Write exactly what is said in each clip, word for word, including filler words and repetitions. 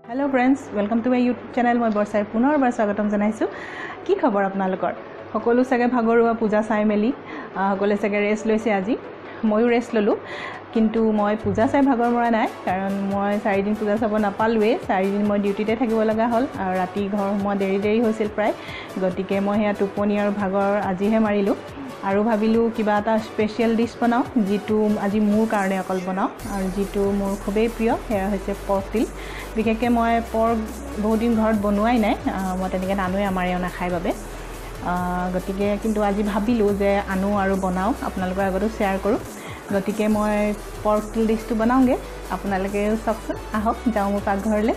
Hello friends, welcome to my YouTube channel. মই বৰ্ষাই পুনৰবাৰ স্বাগতম জনাইছো। কি খবৰ আপোনালোকৰ? সকলো সাগে ভাগৰুৱা পূজা চাই মেলি সকলে সাগে ৰেষ্ট লৈছে আজি। ময়ো ৰেষ্ট ললো। কিন্তু মই পূজা চাই ভাগৰ মৰা নাই কাৰণ মই চাৰি দিন পূজা চাব নাপালোৱে। চাৰি দিন মই ডিউটিতে থাকিব লগা হ'ল আৰু ৰাতি ঘৰ মই দেৰি দেৰি হৈছিল প্ৰায়। গতিকে মই হেয়া টোপনি আৰু ভাগৰ আজিহে মাৰিলো। আৰু ভাবিলো কিবা এটা স্পেশাল ডিশ বনাও যেটো আজি মোৰ কাৰণে অকল বনাও আৰু যেটো মোৰ খুবেই প্ৰিয় হেয়া হৈছে পৰ্ক তিল। বিশেষকৈ মই পৰ্ক বহুত দিন ঘৰত বনোৱাই নাই, মই তেনেকৈ নানোৱে আমাৰ এওঁ নাখায় বাবে। গতিকে কিন্তু আজি ভাবিলো যে আনো আৰু বনাও আপোনালোকৰ আগতো শ্বেয়াৰ কৰোঁ। গতিকে মই পৰ্ক তিল ডিশটো বনাওঁগে, আপোনালোকে চাওকচোন। আহক যাওঁ মোৰ পাকঘৰলৈ।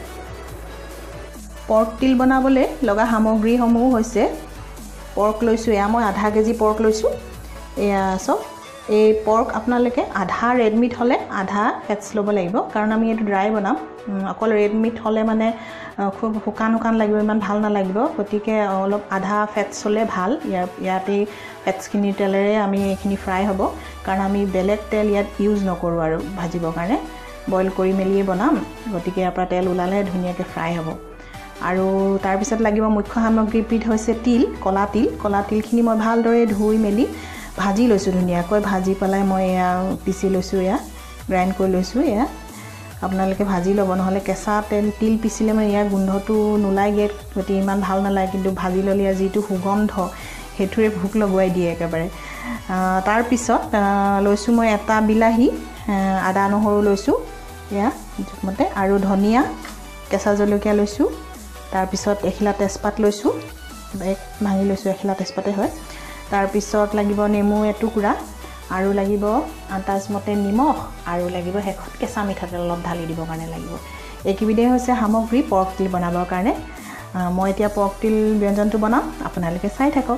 পৰ্ক তিল বনাবলৈ লগা সামগ্ৰীসমূহ হৈছে পৰ্ক লৈছোঁ, এয়া মই আধা কেজি পৰ্ক লৈছোঁ। এয়া চব এই পৰ্ক আপোনালোকে আধা ৰেড মিট হ'লে আধা ফেটছ ল'ব লাগিব কাৰণ আমি এইটো ড্ৰাই বনাম। অকল ৰেড মিট হ'লে মানে খুব শুকান শুকান লাগিব, ইমান ভাল নালাগিব। গতিকে অলপ আধা ফেটছ হ'লে ভাল। ইয়াৰ ইয়াতেই ফেটছখিনি তেলেৰে আমি এইখিনি ফ্ৰাই হ'ব কাৰণ আমি বেলেগ তেল ইয়াত ইউজ নকৰোঁ আৰু ভাজিবৰ কাৰণে বইল কৰি মেলিয়ে বনাম। গতিকে ইয়াৰ পৰা তেল ওলালে ধুনীয়াকৈ ফ্ৰাই হ'ব। আৰু তাৰ পিছত লাগিব মুখ্য সামগ্ৰীবিধ হৈছে তিল, কলা তিল। কলা তিলখিনি মই ভালদৰে ধুই মেলি ভাজি লৈছোঁ ধুনীয়াকৈ। ভাজি পেলাই মই এয়া পিচি লৈছোঁ, এয়া গ্ৰাইণ্ড কৰি লৈছোঁ। এয়া আপোনালোকে ভাজি ল'ব, নহ'লে কেঁচা তেল তিল পিচিলে মানে ইয়াৰ গোন্ধটো নোলায়গৈ, গতিকে ইমান ভাল নালাগে। কিন্তু ভাজি ল'লে ইয়াৰ যিটো সুগন্ধ সেইটোৰে ভোক লগুৱাই দিয়ে একেবাৰে। তাৰপিছত লৈছোঁ মই এটা বিলাহী, আদা নহৰু লৈছোঁ এয়া জোখমতে, আৰু ধনিয়া, কেঁচা জলকীয়া লৈছোঁ। তাৰপিছত এখিলা তেজপাত লৈছোঁ, এক ভাঙি লৈছোঁ, এখিলা তেজপাতে হয়। তাৰপিছত লাগিব নেমু এটুকুৰা, আৰু লাগিব আন্দাজমতে নিমখ, আৰু লাগিব শেষত কেঁচা মিঠাতেল অলপ ঢালি দিবৰ কাৰণে লাগিব। এইকেইবিধেই হৈছে সামগ্ৰী পৰ্ক তিল বনাবৰ কাৰণে। মই এতিয়া পৰ্ক তিল ব্যঞ্জনটো বনাম, আপোনালোকে চাই থাকক।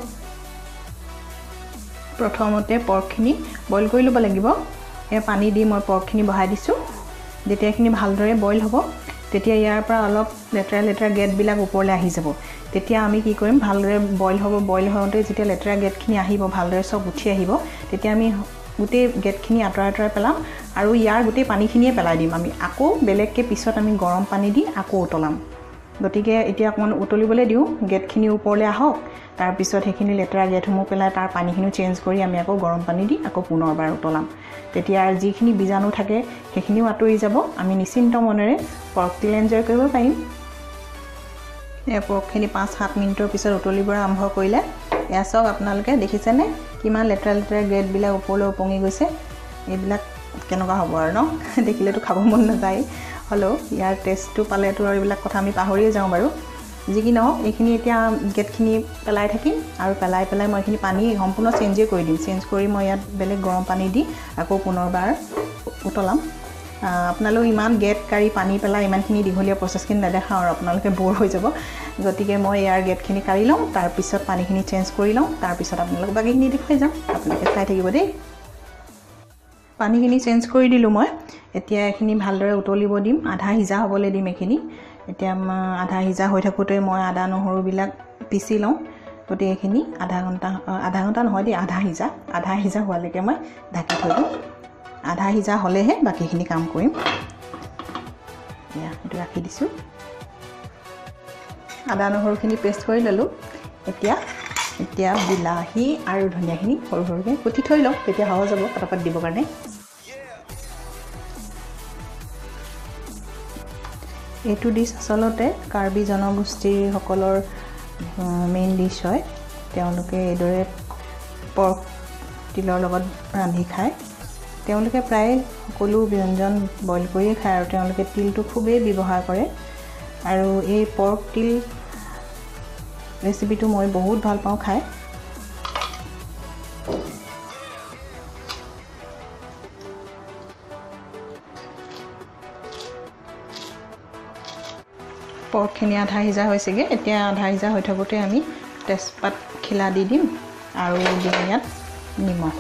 প্ৰথমতে পৰ্কখিনি বইল কৰি ল'ব লাগিব। এই পানী দি মই পৰ্কখিনি বহাই দিছোঁ। যেতিয়া এইখিনি ভালদৰে বইল হ'ব তেতিয়া ইয়াৰ পৰা অলপ লেতেৰা লেতেৰা গেটবিলাক ওপৰলৈ আহি যাব। তেতিয়া আমি কি কৰিম, ভালদৰে বইল হ'ব, বইল হওঁতে যেতিয়া লেতেৰা গেটখিনি আহিব, ভালদৰে চব উঠি আহিব, তেতিয়া আমি গোটেই গেটখিনি আঁতৰাই আঁতৰাই পেলাম আৰু ইয়াৰ গোটেই পানীখিনিয়ে পেলাই দিম। আমি আকৌ বেলেগকৈ পিছত আমি গৰম পানী দি আকৌ উতলাম। গতিকে এতিয়া অকণমান উতলিবলৈ দিওঁ, গেটখিনি ওপৰলৈ আহক। তাৰপিছত সেইখিনি লেতেৰা গেটসমূহ পেলাই তাৰ পানীখিনিও চেঞ্জ কৰি আমি আকৌ গৰম পানী দি আকৌ পুনৰবাৰ উতলাম। তেতিয়া যিখিনি বীজাণু থাকে সেইখিনিও আঁতৰি যাব। আমি নিশ্চিন্ত মনেৰে পৰ্ক তিল এনজয় কৰিব পাৰিম। এই পৰ্কখিনি পাঁচ সাত মিনিটৰ পিছত উতলিবলৈ আৰম্ভ কৰিলে এয়া চাওক, আপোনালোকে দেখিছেনে কিমান লেতেৰা লেতেৰা গেটবিলাক ওপৰলৈ উপঙি গৈছে। এইবিলাক কেনেকুৱা হ'ব আৰু ন, দেখিলেতো খাব মন নাযায়। হ'লেও ইয়াৰ টেষ্টটো পালেতো আৰু এইবিলাক কথা আমি পাহৰিয়ে যাওঁ বাৰু। যি কি নহওক, এইখিনি এতিয়া গেটখিনি পেলাই থাকিম আৰু পেলাই পেলাই মই এইখিনি পানী সম্পূৰ্ণ চেঞ্জেই কৰি দিম। চেঞ্জ কৰি মই ইয়াত বেলেগ গৰম পানী দি আকৌ পুনৰবাৰ উতলাম। আপোনালোক ইমান গেট কাঢ়ি পানী পেলাই ইমানখিনি দীঘলীয়া প্ৰচেছখিনি নেদেখাওঁ আৰু আপোনালোকে ব'ৰ হৈ যাব। গতিকে মই ইয়াৰ গেটখিনি কাঢ়ি লওঁ, তাৰপিছত পানীখিনি চেঞ্জ কৰি লওঁ, তাৰপিছত আপোনালোক বাকীখিনি দেখুৱাই যাম। আপোনালোকে চাই থাকিব দেই। পানীখিনি চেঞ্জ কৰি দিলোঁ মই। এতিয়া এইখিনি ভালদৰে উতলিব দিম, আধা সিজা হ'বলৈ দিম এইখিনি। এতিয়া আধা সিজা হৈ থাকোঁতে মই আদা নহৰুবিলাক পিচি লওঁ। গতিকে এইখিনি আধা ঘণ্টা আধা ঘণ্টা নহয় দেই, আধা সিজা আধা সিজা হোৱালৈকে মই ঢাকি থৈ দিওঁ। আধা সিজা হ'লেহে বাকীখিনি কাম কৰিম। এয়া এইটো ৰাখি দিছোঁ। আদা নহৰুখিনি পেষ্ট কৰি ল'লোঁ। এতিয়া এতিয়া বিলাহী আৰু ধনিয়াখিনি সৰু সৰুকৈ কুটি থৈ লওঁ, তেতিয়া সহজ হ'ব পটাপট দিবৰ কাৰণে। এইটো ডিছ আচলতে কাৰ্বি জনগোষ্ঠীসকলৰ মেইন ডিছ হয়। তেওঁলোকে এইদৰে পৰ্ক তিলৰ লগত ৰান্ধি খায়। তেওঁলোকে প্ৰায় সকলো ব্যঞ্জন বইল কৰিয়ে খায় আৰু তেওঁলোকে তিলটো খুবেই ব্যৱহাৰ কৰে। আৰু এই পৰ্ক তিল ৰেচিপিটো মই বহুত ভাল পাওঁ খাই। পৰ্কখিনি আধা সিজা হৈছেগৈ। এতিয়া আধা সিজা হৈ থাকোঁতে আমি তেজপাত খিলা দি দিম আৰু দিম ইয়াত নিমখ।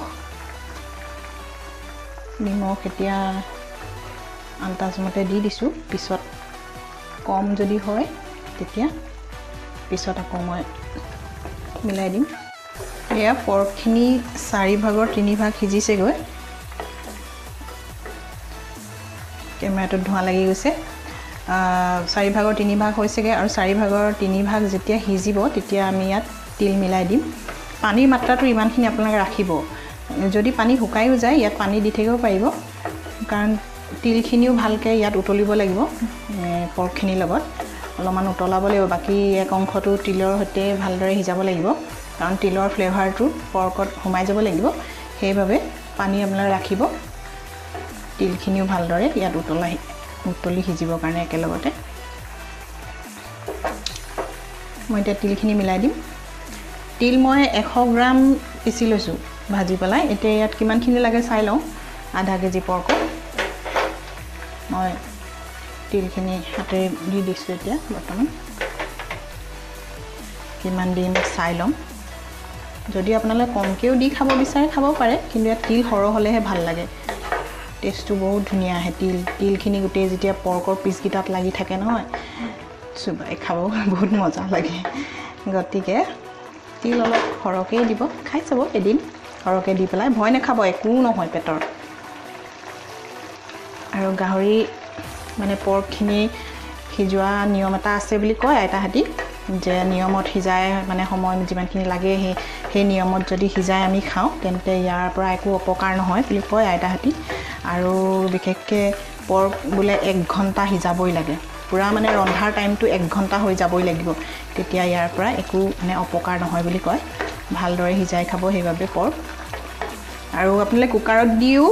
নিমখ এতিয়া আন্দাজমতে দি দিছোঁ। পিছত কম যদি হয় তেতিয়া পিছত আকৌ মই মিলাই দিম। এয়া পৰ্কখিনি চাৰি ভাগৰ তিনি ভাগ সিজিছেগৈ। কেমেৰাটোত ধোঁৱা লাগি গৈছে। চাৰি ভাগৰ তিনি ভাগ হৈছেগে আৰু চাৰি ভাগৰ তিনি ভাগ যেতিয়া সিজিব তেতিয়া আমি ইয়াত তিল মিলাই দিম পানীৰ মাত্ৰাটো ইমানখিনি আপোনালোকে ৰাখিব যদি পানী শুকাইও যায় ইয়াত পানী দি থাকিব পাৰিব কাৰণ তিলখিনিও ভালকৈ ইয়াত উতলিব লাগিব পৰ্কখিনিৰ লগত অলপমান উতলাব লাগিব বাকী এক অংশটো তিলৰ সৈতে ভালদৰে সিজাব লাগিব কাৰণ তিলৰ ফ্লেভাৰটো পৰ্কত সোমাই যাব লাগিব সেইবাবে পানী আপোনালোকে ৰাখিব তিলখিনিও ভালদৰে ইয়াত উতলা উতলি সিজিবৰ কাৰণে একেলগতে মই এতিয়া তিলখিনি মিলাই দিম তিল মই এশ গ্ৰাম পিচি লৈছোঁ ভাজি পেলাই এতিয়া ইয়াত কিমানখিনি লাগে চাই লওঁ আধা কেজি পৰ্কত মই তিলখিনি হাতেৰে দি দিছোঁ এতিয়া বৰ্তমান কিমান দিম চাই ল'ম যদি আপোনালোকে কমকৈও দি খাব বিচাৰে খাব পাৰে কিন্তু ইয়াত তিল সৰহ হ'লেহে ভাল লাগে টেষ্টটো বহুত ধুনীয়া আহে তিল তিলখিনি গোটেই যেতিয়া পৰ্কৰ পিচকেইটাত লাগি থাকে নহয় চুবাই খাব বহুত মজা লাগে গতিকে তিল অলপ সৰহকৈ দিব খাই চাব এদিন সৰহকৈ দি পেলাই ভয় নাখাব একো নহয় পেটৰ আৰু গাহৰি মানে পৰ্কখিনি সিজোৱা নিয়ম এটা আছে বুলি কয় আইতাহঁতি যে নিয়মত সিজাই মানে সময় যিমানখিনি লাগে সেই সেই নিয়মত যদি সিজাই আমি খাওঁ তেন্তে ইয়াৰ পৰা একো অপকাৰ নহয় বুলি কয় আইতাহঁতি আৰু বিশেষকৈ পৰ্ক বোলে এক ঘণ্টা সিজাবই লাগে পুৰা মানে ৰন্ধাৰ টাইমটো এক ঘণ্টা হৈ যাবই লাগিব তেতিয়া ইয়াৰ পৰা একো মানে অপকাৰ নহয় বুলি কয় ভালদৰে সিজাই খাব সেইবাবে পৰ্ক আৰু আপোনালোকে কুকাৰত দিও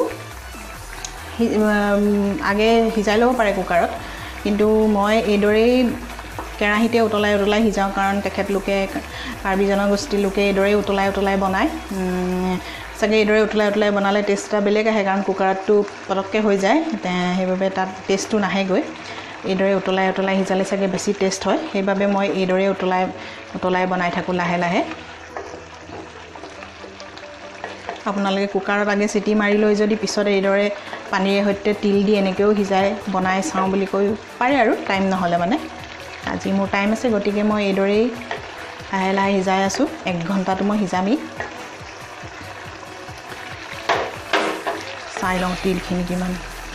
আগে সিজাই ল'ব পাৰে কুকাৰত কিন্তু মই এইদৰেই কেৰাহীতে উতলাই উতলাই সিজাওঁ কাৰণ তেখেতলোকে কাৰ্বি জনগোষ্ঠীৰ লোকে এইদৰেই উতলাই উতলাই বনায় চাগে এইদৰে উতলাই উতলাই বনালে টেষ্ট এটা বেলেগ আহে কাৰণ কুকাৰতটো পটককৈ হৈ যায় সেইবাবে তাত টেষ্টটো নাহেগৈ এইদৰে উতলাই উতলাই সিজালে চাগে বেছি টেষ্ট হয় সেইবাবে মই এইদৰে উতলাই উতলাই বনাই থাকোঁ লাহে লাহে আপোনালোকে কুকাৰত আগে চিটি মাৰি লৈ যদি পিছত এইদৰে পানীৰে সৈতে তিল দি এনেকৈও সিজাই বনাই চাওঁ বুলি কৈ পাৰে আৰু টাইম নহ'লে মানে আজি মোৰ টাইম আছে গতিকে মই এইদৰেই লাহে লাহে সিজাই আছোঁ এক ঘণ্টাটো মই সিজামেই চাই লওঁ তিলখিনি কিমান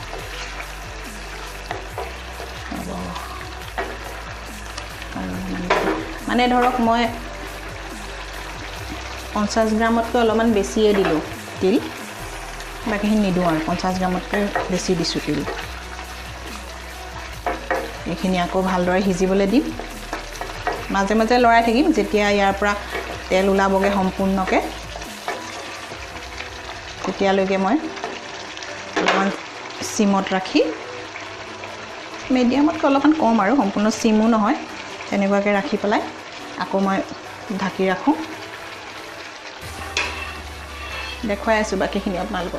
মানে ধৰক মই পঞ্চাছ গ্ৰামতকৈ অলপমান বেছিয়ে দিলোঁ তিল বাকীখিনি নিদিওঁ আৰু পঞ্চাছ গ্ৰামতকৈ বেছি দিছোঁ তিল এইখিনি আকৌ ভালদৰে সিজিবলৈ দিম মাজে মাজে লৰাই থাকিম যেতিয়া ইয়াৰ পৰা তেল ওলাবগৈ সম্পূৰ্ণকৈ তেতিয়ালৈকে মই অলপমান চিমত ৰাখি মিডিয়ামতকৈ অলপমান কম আৰু সম্পূৰ্ণ চিমো নহয় তেনেকুৱাকৈ ৰাখি পেলাই আকৌ মই ঢাকি ৰাখোঁ দেখুৱাই আছোঁ বাকীখিনি আপোনালোকক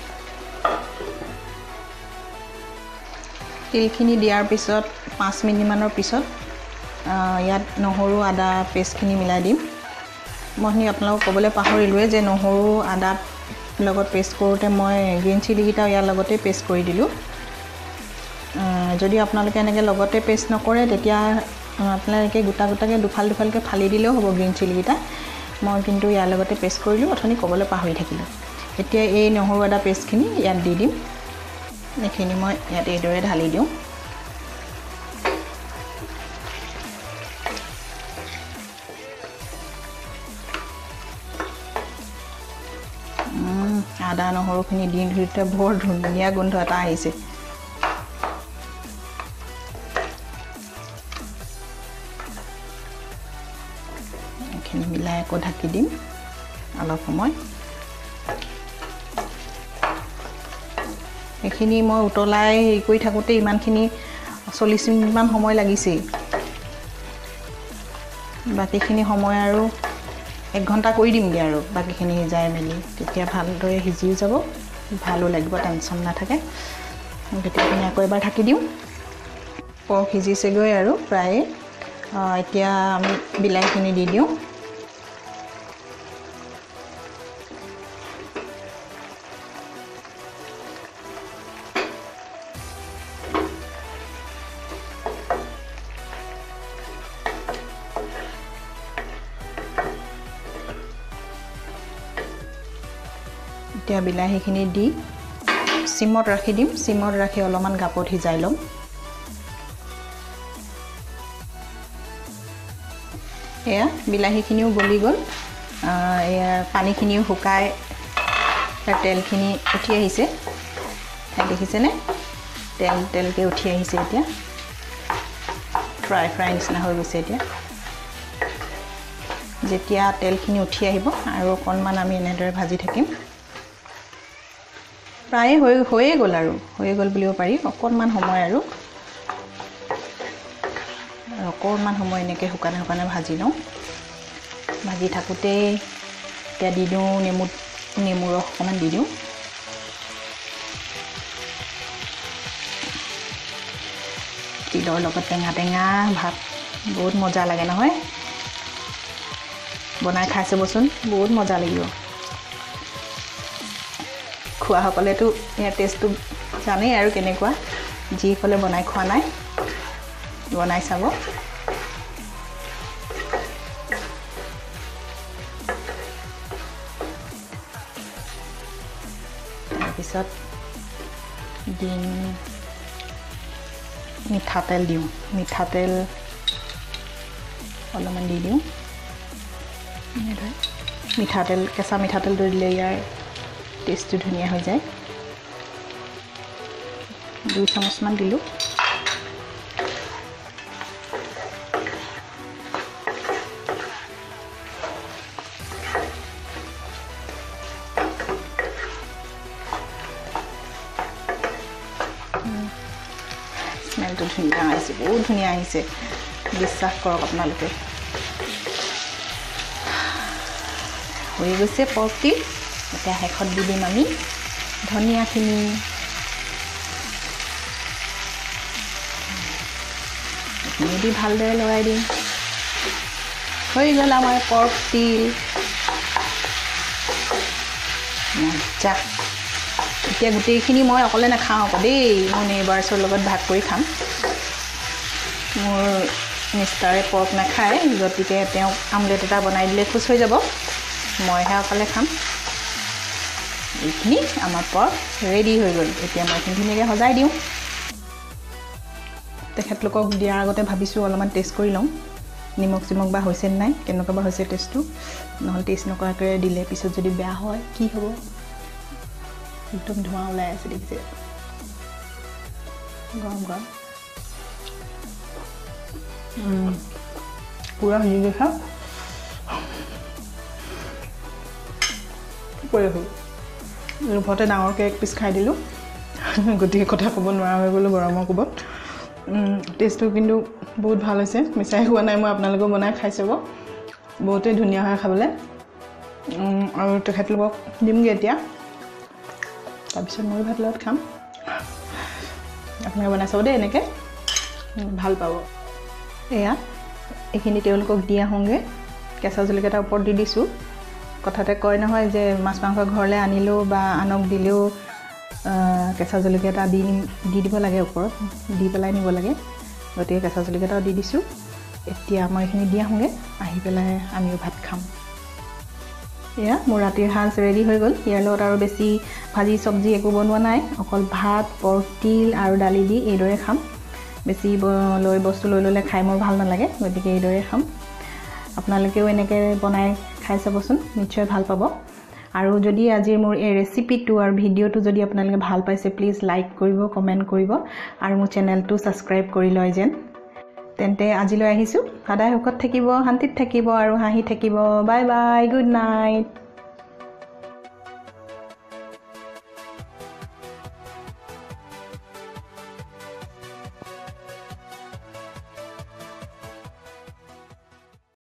তিলখিনি দিয়াৰ পিছত পাঁচ মিনিটমানৰ পিছত ইয়াত নহৰু আদা পেষ্টখিনি মিলাই দিম মই আপোনালোকক ক'বলৈ পাহৰিলোৱে যে নহৰু আদা লগত পেষ্ট কৰোঁতে মই গ্ৰীণ চিলিকেইটাও ইয়াৰ লগতে পেষ্ট কৰি দিলোঁ যদি আপোনালোকে এনেকৈ লগতে পেষ্ট নকৰে তেতিয়া আপোনালোকে গোটা গোটাকৈ দুফাল দুফালকৈ ফালি দিলেও হ'ব গ্ৰীণ চিলিকেইটা মই কিন্তু ইয়াৰ লগতে পেষ্ট কৰিলোঁ অথনি ক'বলৈ পাহৰি থাকিলোঁ এতিয়া এই নহৰু আদা পেষ্টখিনি ইয়াত দি দিম এইখিনি মই ইয়াত এইদৰে ঢালি দিওঁ আদা নহৰুখিনি দি ধুতে বৰ ধুনীয়া গোন্ধ এটা আহিছে এইখিনি মিলাই আকৌ ঢাকি দিম অলপ সময় এইখিনি মই উতলাই হেৰি কৰি থাকোঁতে ইমানখিনি চল্লিছ মিনিটমান সময় লাগিছেই বাকীখিনি সময় আৰু এক ঘণ্টা কৰি দিমগৈ আৰু বাকীখিনি সিজাই মেলি তেতিয়া ভালদৰে সিজিও যাব ভালো লাগিব টেনশ্যন নাথাকে গোটেইখিনি আকৌ এবাৰ ঢাকি দিওঁ পৰ্ক সিজিছেগৈ আৰু প্ৰায় এতিয়া আমি বিলাহীখিনি দি দিওঁ এতিয়া বিলাহীখিনি দি চিমত ৰাখি দিম চিমত ৰাখি অলপমান গাপত সিজাই ল'ম এয়া বিলাহীখিনিও গলি গ'ল এয়া পানীখিনিও শুকাই তেলখিনি উঠি আহিছে দেখিছেনে তেল তেলকৈ উঠি আহিছে এতিয়া ফ্ৰাই ফ্ৰাই নিচিনা হৈ গৈছে এতিয়া যেতিয়া তেলখিনি উঠি আহিব আৰু অকণমান আমি এনেদৰে ভাজি থাকিম প্ৰায় হৈ হৈয়ে গ'ল আৰু হৈয়ে গ'ল বুলিব পাৰি অকণমান সময় আৰু অকণমান সময় এনেকৈ শুকানে শুকানে ভাজি লওঁ ভাজি থাকোঁতে এতিয়া দি দিওঁ নেমু নেমু ৰস অকণমান দি দিওঁ তিলৰ লগত টেঙা টেঙা ভাত বহুত মজা লাগে নহয় বনাই খাই চাবচোন বহুত মজা লাগিব খোৱাসকলেতো ইয়াৰ টেষ্টটো জানেই আৰু কেনেকুৱা যিসকলে বনাই খোৱা নাই বনাই চাব তাৰপিছত দিম মিঠাতেল দিওঁ মিঠাতেল অলপমান দি দিওঁ মিঠাতেল কেঁচা মিঠাতেলটো দিলে ইয়াৰ টেষ্টটো ধুনীয়া হৈ যায় দুই চামুচমান দিলোঁ স্মেলটো ধুনীয়া আহিছে বহুত ধুনীয়া আহিছে বিশ্বাস কৰক আপোনালোকে হৈ গৈছে পৰ্কটি এতিয়া শেষত দি দিম আমি ধনিয়াখিনি এইখিনি দি ভালদৰে লৰাই দিম হৈ গ'ল আমাৰ পৰ্কটি মজা এতিয়া গোটেইখিনি মই অকলে নাখাওঁ আকৌ দেই মোৰ নেইবাৰ্ছৰ লগত ভাগ কৰি খাম মোৰ মিষ্টাৰে পৰ্ক নাখায় গতিকে তেওঁক আমলেট এটা বনাই দিলে খুচ হৈ যাব মইহে অকলে খাম এইখিনি আমাৰ পৰ্ক ৰেডি হৈ গ'ল এতিয়া মই এইখিনি ধুনীয়াকৈ সজাই দিওঁ তেখেতলোকক দিয়াৰ আগতে ভাবিছোঁ অলপমান টেষ্ট কৰি লওঁ নিমখ চিমখ বা হৈছে নাই কেনেকুৱা বা হৈছে টেষ্টটো নহ'লে টেষ্ট নকৰাকৈ দিলে পিছত যদি বেয়া হয় কি হ'ব একদম ধোঁৱা ওলাই আছে দেখিছে গৰম গৰম পূৰা সিজি খাওঁ কৰি আছোঁ লোভতে ডাঙৰকৈ এক পিচ খাই দিলোঁ গতিকে কথা ক'ব নোৱাৰা হৈ গ'লোঁ গৰমৰ কোবত টেষ্টটো কিন্তু বহুত ভাল হৈছে মিছাই খোৱা নাই মই আপোনালোকেও বনাই খাই চাব বহুতেই ধুনীয়া হয় খাবলৈ আৰু তেখেতলোকক দিমগৈ এতিয়া তাৰপিছত মই ভাত লগত খাম আপোনালোকে বনাই চাব দেই এনেকৈ ভাল পাব এয়া এইখিনি তেওঁলোকক দি আহোঁগৈ কেঁচা জলকীয়া এটা ওপৰত দি দিছোঁ কথাতে কয় নহয় যে মাছ মাংস ঘৰলৈ আনিলেও বা আনক দিলেও কেঁচা জলকীয়া এটা দি দি দিব লাগে ওপৰত দি পেলাই নিব লাগে গতিকে কেঁচা জলকীয়া এটাও দি দিছোঁ এতিয়া মই এইখিনি দি আহোঁগৈ আহি পেলাই আমিও ভাত খাম এয়া মোৰ ৰাতিৰ সাঁজ ৰেডি হৈ গ'ল ইয়াৰ লগত আৰু বেছি ভাজি চব্জি একো বনোৱা নাই অকল ভাত পৰ্ক তিল আৰু দালি দি এইদৰে খাম বেছি লৈ বস্তু লৈ ল'লে খাই মোৰ ভাল নালাগে গতিকে এইদৰে খাম আপোনালোকেও এনেকৈ বনাই খাই চাবচোন নিশ্চয় ভাল পাব আৰু যদি আজিৰ মোৰ এই ৰেচিপিটো আৰু ভিডিঅ'টো যদি আপোনালোকে ভাল পাইছে প্লিজ লাইক কৰিব কমেণ্ট কৰিব আৰু মোৰ চেনেলটো ছাবস্ক্ৰাইব কৰি লয় যেন তেন্তে আজিলৈ আহিছোঁ সদায় সুখত থাকিব শান্তিত থাকিব আৰু হাঁহি থাকিব বাই বাই গুড নাইট